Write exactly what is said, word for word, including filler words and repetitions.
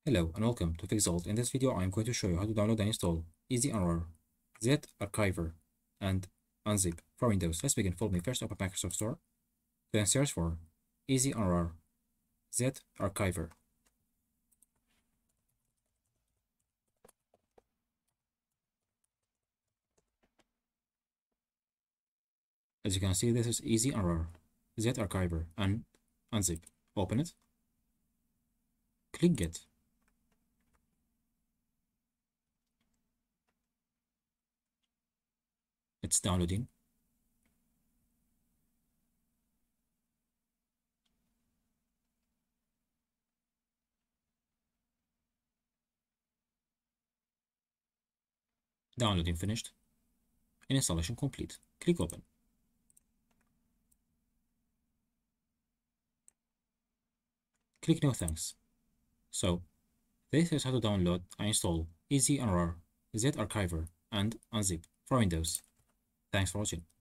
Hello and welcome to Fixalt. In this video, I am going to show you how to download and install Unrar ZArchiver and UnZip for Windows. Let's begin. Follow me. First, open Microsoft Store. Then search for Unrar ZArchiver. As you can see, this is Unrar ZArchiver and UnZip. Open it. Click Get. It's downloading. Downloading finished. And installation complete. Click Open. Click No Thanks. So, this is how to download and install Unrar ZArchiver and UnZip for Windows. Thanks for watching.